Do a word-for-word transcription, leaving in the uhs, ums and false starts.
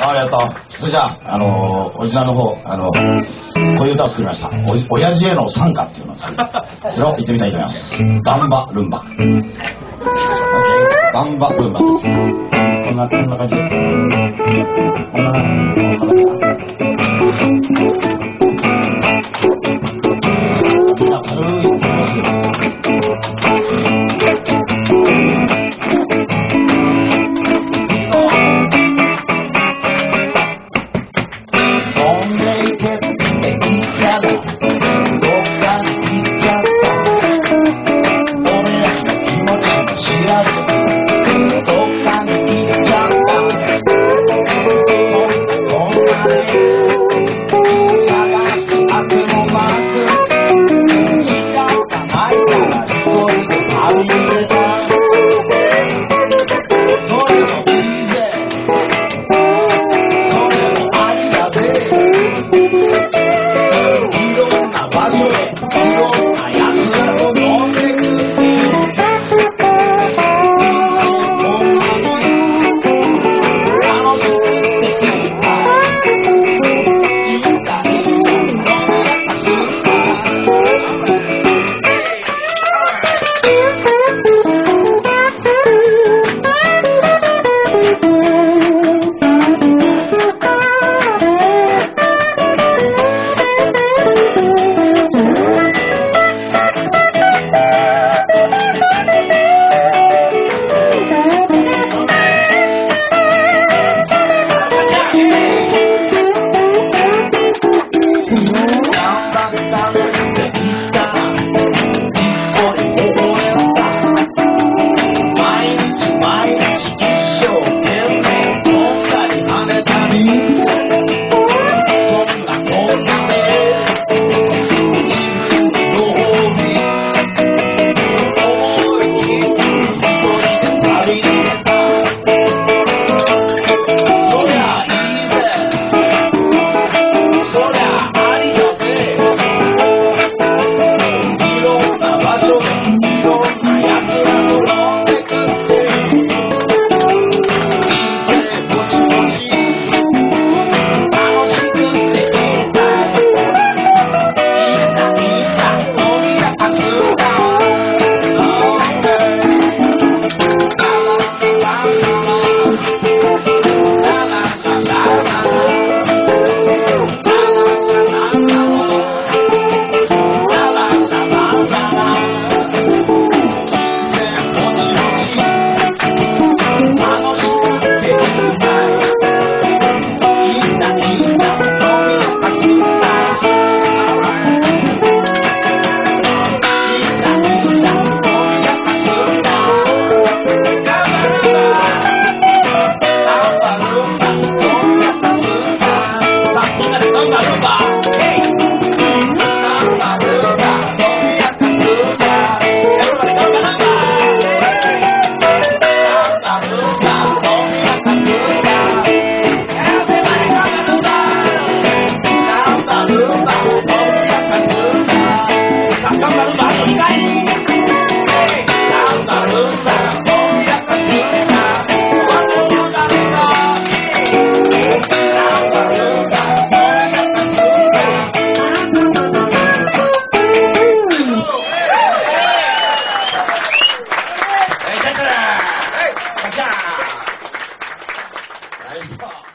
ありがとう。それじゃあ、あのー、おじさんの方、あの、こういう歌を作りました。おじ、親父への賛歌っていうのを作りました。それを言ってみたいと思います。ガンバルンバ。ガンバルンバです。こんな、こんな感じで。こんな、こんな感じ。みんな軽い気持ちで。 哎呀！